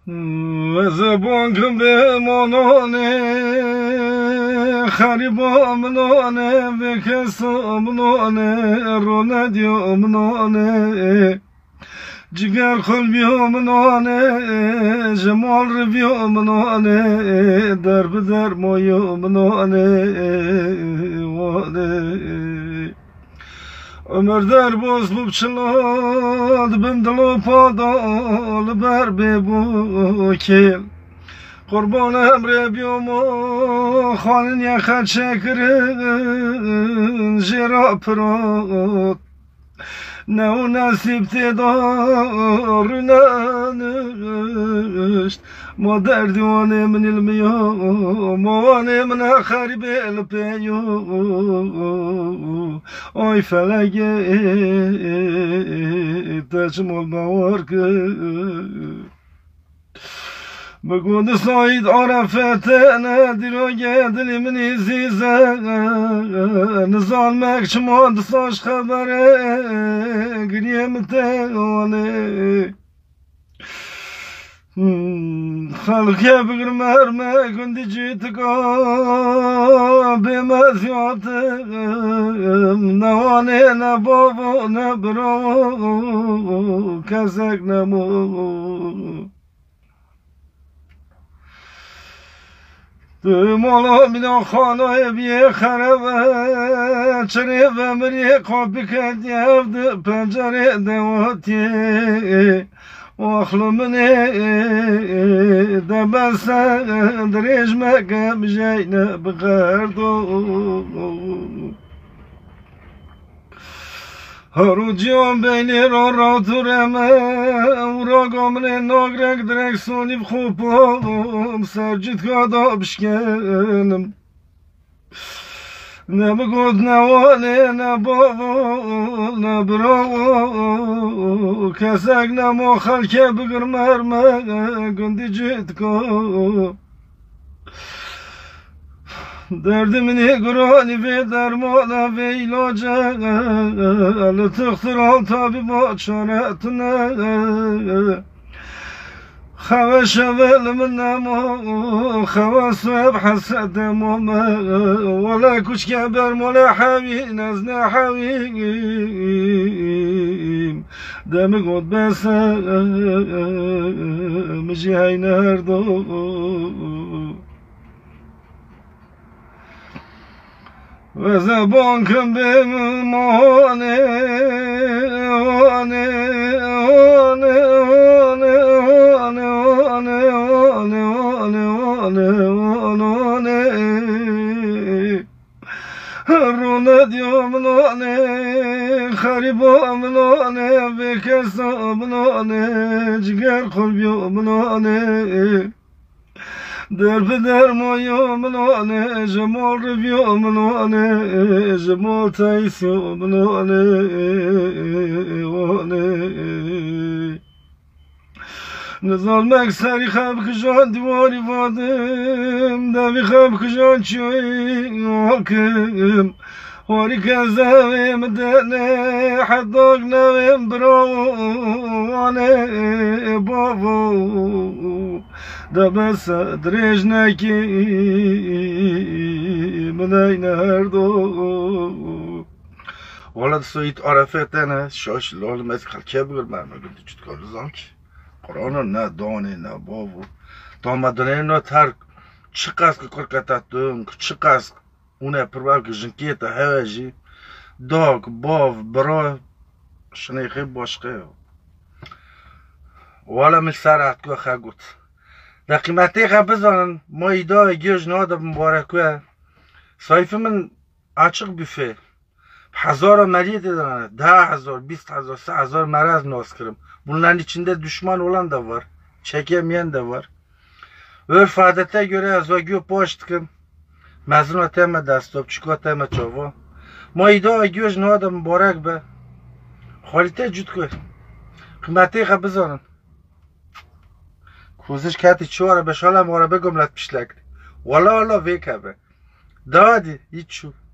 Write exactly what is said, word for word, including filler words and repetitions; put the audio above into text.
و زبان کن به مانانه خریبا منانه و کسا منانه رو ندیا منانه جگر خل بیا منانه جمال رو بیا منانه در بدر مایا منانه وانه عمر در باز ببچلاد بندل و پادال بر ببو کل قربان امر بیام و خانن یخد شکرن جرا پراد نه نصیب تدار ننشت ما در دیوانه من المیا موانه من خریب الپیو آی فلگه تجمال موار که بگو سعید عرفت ندیروگه دلی منی زیزه نزال مکشمان دستاش خبره گریم تیوانه خلقه بگر مرمه گندی جیتگا بمزیاتم نوانه نبابو نبرو کسک نمو مالا مینا خانه بیه خربه چره و مری قابی کردی هفته پنجره دواتی واخلو منه دبسه دریج مکم جینه بغردو هرو جیان بینی را را تو رمه او را گامنه ناگرک درک سونیب خوبم سرجید کادا بشکنم نه بگود نوانه نه بابا نه براو کسک نما خلکه بگر مرمه گندی جید که درد منی گرانی و درمانه و ایلاجه لتختران تابی با چارتونه خوش اول من نمو خوش سواب حسد مام ولا کچ کبر مولا حوی نزن حویم دم گود بس مجی های نردو و زبان کن به مانه آنه آنه آنه آنه آنه آنه آنه آنه رو ندیا منانه خریبا منانه بکسا منانه جگر خلبیا منانه در بدر مایا منانه جمال ربیا منانه جمال تایسیا منانه وانه نزال مکسری خب کجان دیواری وادم دوی خب کجان چوی حاکم هاری کزویم دنه حداق نویم برانه بابو دبس درج نکی منای نردو ولد سویت عرفت نه شاش لال مز خلکه بگر مرمه گلتی چود کار زان کی قرآن نه دانه نه بابو دامدانه نه تر چقدر که کار کتاتم چقدر اونه پرواز که جنکیت هواجی داغ باف برا شنیخه باشقه والا من سرعت که خگوت در قیمتی خب بزنن ما ایده گیج ناده مبارکوه سایف من açık büfe هزار مریض دارن ده هزار بیست هزار سه هزار مرض ناز کردم bunların içinde düşman olan da var çekemeyen de var örf adete göre az o gibi poştkim mezun teme destop çiko teme çavo ما ایده گیج ناده مبارک به خالیته جود که قیمتی خب بزنن کوزش کتی چواره به شالم واره بگم لط پیشلک والا والا ویکه به دادی هیچ شو